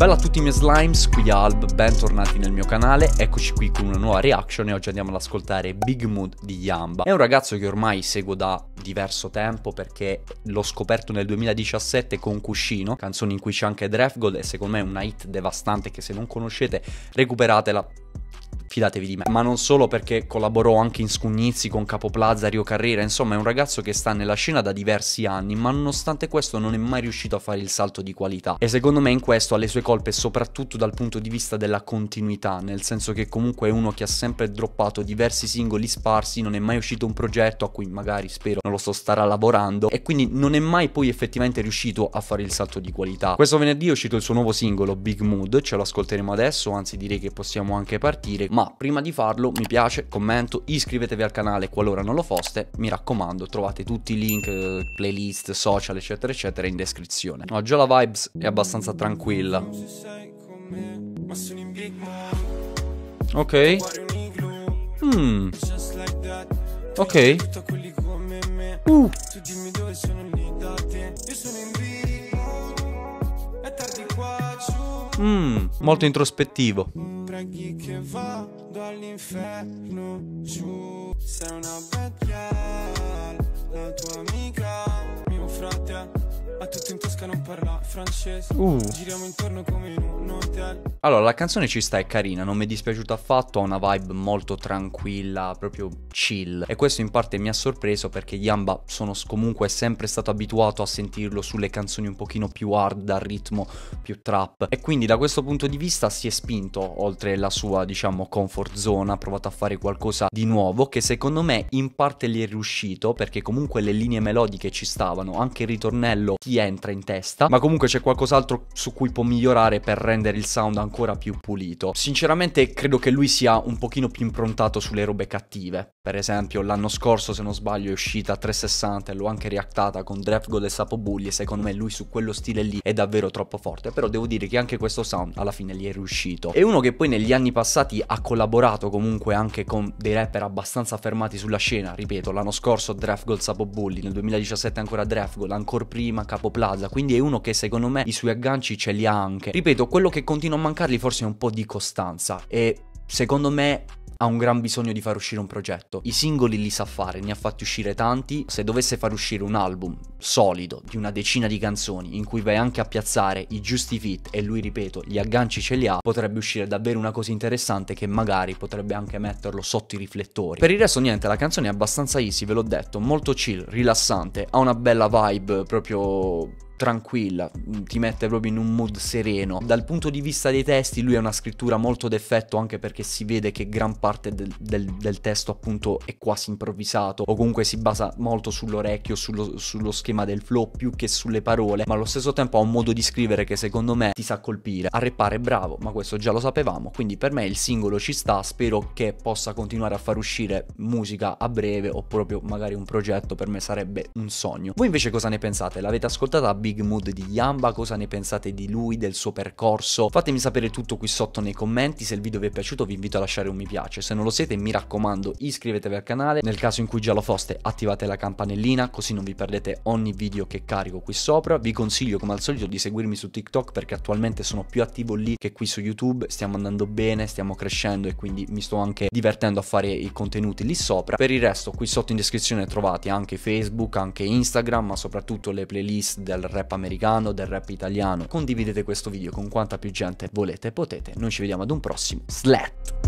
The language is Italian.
Bella a tutti i miei slimes, qui Alb, bentornati nel mio canale, eccoci qui con una nuova reaction e oggi andiamo ad ascoltare Big Mood di Yamba. È un ragazzo che ormai seguo da diverso tempo perché l'ho scoperto nel 2017 con Cuscino, canzone in cui c'è anche Draftgold e secondo me è una hit devastante che se non conoscete recuperatela. Fidatevi di me, ma non solo, perché collaborò anche in Scugnizzi con Capo Plaza, Rio Carrera, insomma è un ragazzo che sta nella scena da diversi anni, ma nonostante questo non è mai riuscito a fare il salto di qualità e secondo me in questo ha le sue colpe soprattutto dal punto di vista della continuità, nel senso che comunque è uno che ha sempre droppato diversi singoli sparsi, non è mai uscito un progetto a cui magari spero, non lo so, starà lavorando e quindi non è mai poi effettivamente riuscito a fare il salto di qualità. Questo venerdì è uscito il suo nuovo singolo Big Mood, ce lo ascolteremo adesso, anzi direi che possiamo anche partire, ma prima di farlo mi piace, commento, iscrivetevi al canale qualora non lo foste, mi raccomando trovate tutti i link, playlist, social eccetera eccetera in descrizione. No, già la vibes è abbastanza tranquilla. Ok. Ok. Molto introspettivo. Preghi che vado all'inferno giù. Sei una bad girl, la tua amica, mio frate. A tutto in tasca non parla francese. Giriamo intorno come in un hotel. Allora, la canzone ci sta, è carina, non mi è dispiaciuta affatto, ha una vibe molto tranquilla, proprio chill. E questo in parte mi ha sorpreso perché Yamba sono comunque sempre stato abituato a sentirlo sulle canzoni un pochino più hard, dal ritmo più trap. E quindi da questo punto di vista si è spinto oltre la sua, diciamo, comfort zone, ha provato a fare qualcosa di nuovo che secondo me in parte gli è riuscito perché comunque le linee melodiche ci stavano, anche il ritornello ti entra in testa, ma comunque c'è qualcos'altro su cui può migliorare per rendere il sound ancora più pulito. Sinceramente credo che lui sia un pochino più improntato sulle robe cattive. Per esempio l'anno scorso, se non sbaglio, è uscita 360 e l'ho anche reactata con Draftgold e Sapo Bulli e secondo me lui su quello stile lì è davvero troppo forte, però devo dire che anche questo sound alla fine gli è riuscito. È uno che poi negli anni passati ha collaborato comunque anche con dei rapper abbastanza affermati sulla scena, ripeto, l'anno scorso Draftgold, Sapo Bulli, nel 2017 ancora Draftgold, ancora prima Capo Plaza, quindi è uno che secondo me i suoi agganci ce li ha anche. Ripeto, quello che continua a mancargli forse è un po' di costanza e secondo me ha un gran bisogno di far uscire un progetto. I singoli li sa fare, ne ha fatti uscire tanti. Se dovesse far uscire un album solido di una decina di canzoni in cui vai anche a piazzare i giusti fit e lui, ripeto, gli agganci ce li ha, potrebbe uscire davvero una cosa interessante che magari potrebbe anche metterlo sotto i riflettori. Per il resto niente, la canzone è abbastanza easy, ve l'ho detto, molto chill, rilassante, ha una bella vibe proprio tranquilla, ti mette proprio in un mood sereno. Dal punto di vista dei testi lui ha una scrittura molto d'effetto, anche perché si vede che gran parte del testo appunto è quasi improvvisato o comunque si basa molto sull'orecchio, sullo schema del flow più che sulle parole, ma allo stesso tempo ha un modo di scrivere che secondo me ti sa colpire. A rappare è bravo, ma questo già lo sapevamo, quindi per me il singolo ci sta, spero che possa continuare a far uscire musica a breve o proprio magari un progetto, per me sarebbe un sogno. Voi invece cosa ne pensate? L'avete ascoltata Big Mood di Yamba? Cosa ne pensate di lui, del suo percorso? Fatemi sapere tutto qui sotto nei commenti. Se il video vi è piaciuto vi invito a lasciare un mi piace, se non lo siete mi raccomando iscrivetevi al canale, nel caso in cui già lo foste attivate la campanellina così non vi perdete ogni video che carico qui sopra. Vi consiglio come al solito di seguirmi su TikTok perché attualmente sono più attivo lì che qui su YouTube, stiamo andando bene, stiamo crescendo e quindi mi sto anche divertendo a fare i contenuti lì sopra. Per il resto qui sotto in descrizione trovate anche Facebook, anche Instagram, ma soprattutto le playlist del rap americano, del rap italiano. Condividete questo video con quanta più gente volete e potete. Noi ci vediamo ad un prossimo Slat.